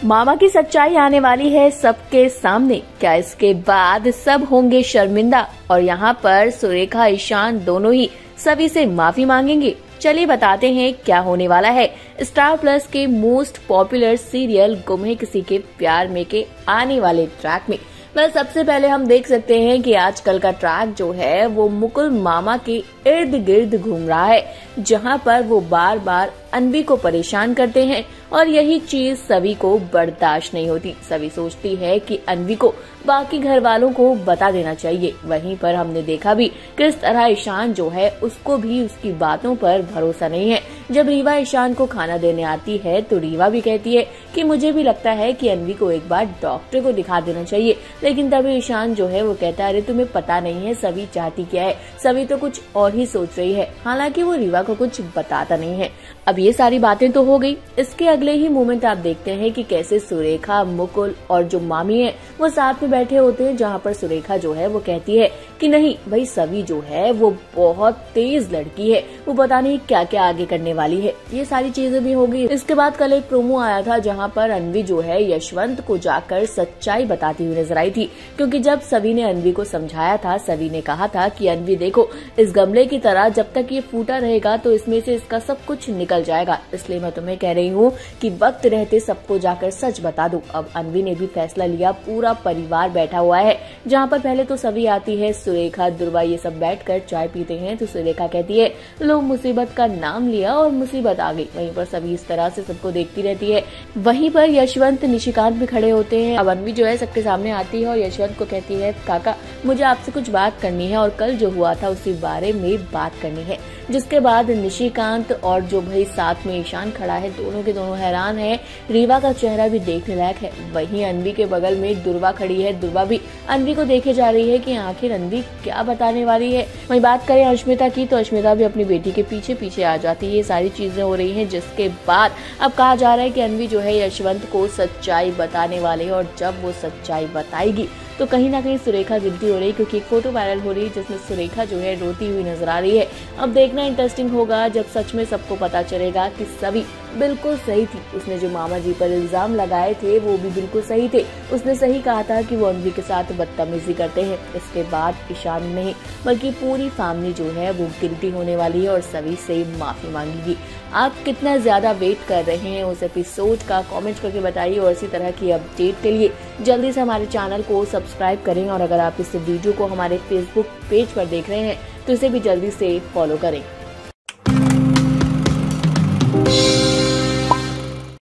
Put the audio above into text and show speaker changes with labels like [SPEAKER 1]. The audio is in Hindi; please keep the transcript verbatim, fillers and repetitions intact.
[SPEAKER 1] मामा की सच्चाई आने वाली है सबके सामने। क्या इसके बाद सब होंगे शर्मिंदा और यहाँ पर सुरेखा ईशान दोनों ही सभी से माफी मांगेंगे? चलिए बताते हैं क्या होने वाला है स्टार प्लस के most popular serial Ghum Hai किसी के प्यार में के आने वाले ट्रैक में। वह सबसे पहले हम देख सकते हैं कि आजकल का ट्रैक जो है वो मुकुल मामा के इर्द गिर्द घूम रहा है, जहां पर वो बार बार अन्वी को परेशान करते हैं और यही चीज सभी को बर्दाश्त नहीं होती। सभी सोचती है कि अन्वी को बाकी घर वालों को बता देना चाहिए। वहीं पर हमने देखा भी किस तरह ईशान जो है उसको भी उसकी बातों पर भरोसा नहीं है। जब रीवा ईशान को खाना देने आती है तो रीवा भी कहती है कि मुझे भी लगता है कि अन्वी को एक बार डॉक्टर को दिखा देना चाहिए, लेकिन तभी ईशान जो है वो कहता है अरे तुम्हें पता नहीं है सभी चाहती क्या है, सभी तो कुछ और ही सोच रही है। हालांकि वो रीवा को कुछ बताता नहीं है। अब ये सारी बातें तो हो गई, इसके अगले ही मोमेंट आप देखते हैं कि कैसे सुरेखा, मुकुल और जो मामी है वो साथ में बैठे होते हैं, जहाँ पर सुरेखा जो है वो कहती है कि नहीं भाई सभी जो है वो बहुत तेज लड़की है, वो पता नहीं क्या क्या आगे करने वाली है। ये सारी चीजें भी हो गई। इसके बाद कल एक प्रोमो आया था जहाँ पर अन्वी जो है यशवंत को जाकर सच्चाई बताती हुई नजर आई थी, क्योंकि जब सभी ने अन्वी को समझाया था, सभी ने कहा था कि अन्वी देखो इस गमले की तरह जब तक ये फूटा रहेगा तो इसमें से इसका सब कुछ निकल जाएगा, इसलिए मैं तुम्हें कह रही हूँ कि वक्त रहते सबको जाकर सच बता दो। अब अन्वी ने भी फैसला लिया, पूरा परिवार बैठा हुआ है, जहाँ पर पहले तो सभी आती है, सुरेखा, दुर्वा ये सब बैठकर चाय पीते हैं। तो सुरेखा कहती है लो मुसीबत का नाम लिया और मुसीबत आ गई। वहीं पर सभी इस तरह से सबको देखती रहती है। वहीं पर यशवंत, निशिकांत भी खड़े होते हैं। अब अन्वी जो है सबके सामने आती है और यशवंत को कहती है काका मुझे आपसे कुछ बात करनी है और कल जो हुआ था उसी बारे में बात करनी है। जिसके बाद निशिकांत और जो भाई साथ में ईशान खड़ा है, दोनों के दोनों हैरान है। रीवा का चेहरा भी देखने लायक है। वहीं अन्वी के बगल में दुर्वा खड़ी है, दुर्वा भी अन्वी को देखे जा रही है कि आखिर अन्वी क्या बताने वाली है। वहीं बात करें अश्मिता की तो अश्मिता भी अपनी बेटी के पीछे पीछे आ जाती है। ये सारी चीजें हो रही है, जिसके बाद अब कहा जा रहा है कि अन्वी जो है यशवंत को सच्चाई बताने वाले है और जब वो सच्चाई बताएगी तो कहीं ना कहीं सुरेखा गिनती हो रही है, क्योंकि एक फोटो वायरल हो रही है जिसमें सुरेखा जो है रोती हुई नजर आ रही है। अब देखना इंटरेस्टिंग होगा जब सच में सबको पता चलेगा कि सभी बिल्कुल सही थी। उसने जो मामा जी पर इल्जाम लगाए थे वो भी बिल्कुल सही थे। उसने सही कहा था कि वो अन्वी के साथ बदतमीजी करते हैं। इसके बाद ईशान नहीं बल्कि पूरी फैमिली जो है वो गिल्टी होने वाली है और सभी से माफी मांगेगी। आप कितना ज्यादा वेट कर रहे हैं उस एपिसोड का, कमेंट करके बताइए और इसी तरह की अपडेट के लिए जल्दी से हमारे चैनल को सब्सक्राइब करें और अगर आप इस वीडियो को हमारे फेसबुक पेज पर देख रहे हैं तो इसे भी जल्दी से फॉलो करें।